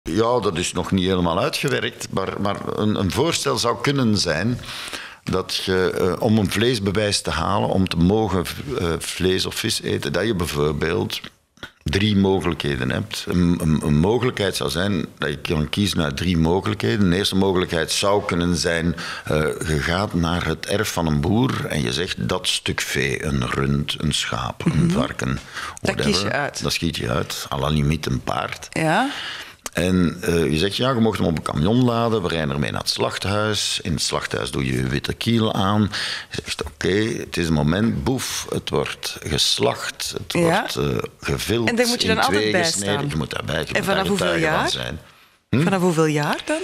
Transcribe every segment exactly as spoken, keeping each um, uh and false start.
Ja, dat is nog niet helemaal uitgewerkt. Maar, maar een, een voorstel zou kunnen zijn dat je, uh, om een vleesbewijs te halen, om te mogen uh, vlees of vis eten, dat je bijvoorbeeld drie mogelijkheden hebt. Een, een, een mogelijkheid zou zijn dat je kan kiezen uit drie mogelijkheden. De eerste mogelijkheid zou kunnen zijn, uh, je gaat naar het erf van een boer en je zegt dat stuk vee, een rund, een schaap, een mm-hmm. varken. Dat kies je uit. Dat schiet je uit, à la limiet een paard. Ja. En uh, je zegt, ja, je mocht hem op een camion laden, we rijden ermee naar het slachthuis. In het slachthuis doe je je witte kiel aan. Je zegt, oké, okay, het is een moment, boef, het wordt geslacht, het ja. wordt uh, gevild, en daar moet je dan in altijd twee bij gesneden. staan. Je moet daarbij, je en vanaf hoeveel jaar? Zijn. Hm? Vanaf hoeveel jaar dan?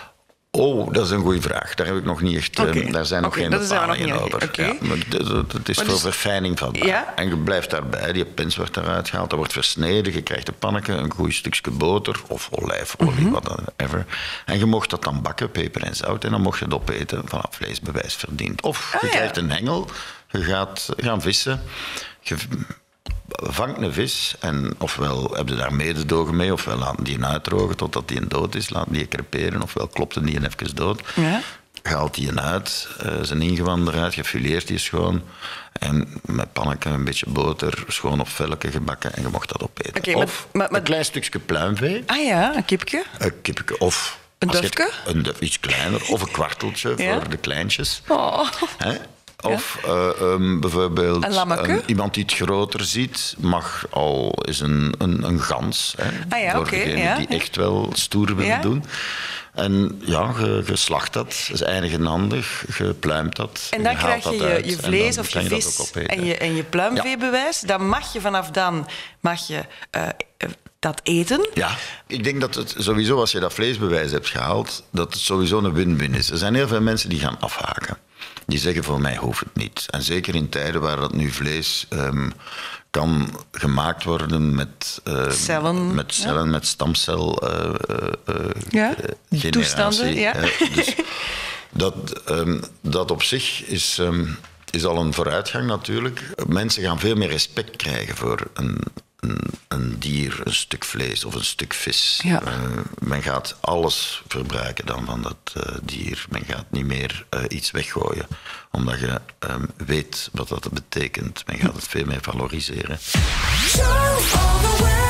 Oh, dat is een goede vraag. Daar heb ik nog niet echt... Okay. Uh, daar zijn nog okay, geen bepalingen over. Okay. Ja, maar het is maar voor dus, verfijning van. Ja? En je blijft daarbij, die pins wordt eruit gehaald, dat wordt versneden, je krijgt een panneke, een goed stukje boter of olijfolie, mm-hmm. whatever. En je mocht dat dan bakken, peper en zout, en dan mocht je het opeten vanaf vleesbewijs verdiend. Of je ah, krijgt ja. een hengel, je gaat gaan vissen, je vangt een vis en ofwel heb je daar mededogen mee, ofwel laten die uitdrogen totdat die dood is, laten die creperen, ofwel klopt die even dood. Ja. Haalt die uit, uh, zijn ingewanden eruit, je fileert die schoon en met panneken, een beetje boter, schoon op velken gebakken en je mocht dat opeten. Okay, of maar, maar, maar... een klein stukje pluimvee. Ah ja, een kipje. Een kipje of... Een dufke? Een duf, iets kleiner, of een kwarteltje ja? voor de kleintjes. Oh. Hè? Of ja. uh, um, bijvoorbeeld um, iemand die het groter ziet, mag al eens een, een, een gans. Hè, ah ja, voor okay, degenen ja. die echt wel stoer willen ja. doen. En ja, je, je slacht dat, dat is eigenhandig, je pluimt dat. En dan je krijg je je, je vlees of je, je vis en je, en je pluimveebewijs. Ja. Dan mag je vanaf dan mag je, uh, dat eten. Ja, ik denk dat het sowieso, als je dat vleesbewijs hebt gehaald, dat het sowieso een win-win is. Er zijn heel veel mensen die gaan afhaken. Die zeggen, voor mij hoeft het niet. En zeker in tijden waar dat nu vlees um, kan gemaakt worden met uh, cellen, met, cellen, ja. met stamcel uh, uh, ja. generatie. Toestanden, ja. Uh, dus dat, um, dat op zich is, um, is al een vooruitgang natuurlijk. Mensen gaan veel meer respect krijgen voor een, een, een dier, een stuk vlees of een stuk vis. Ja. Uh, men gaat alles verbruiken dan van dat uh, dier. Men gaat niet meer uh, iets weggooien, omdat je um, weet wat dat betekent. Men gaat het veel meer valoriseren.